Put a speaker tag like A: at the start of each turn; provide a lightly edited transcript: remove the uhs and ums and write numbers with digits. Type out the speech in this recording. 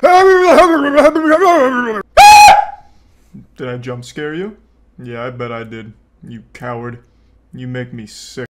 A: Did I jump scare you? Yeah, I bet I did. You coward. You make me sick.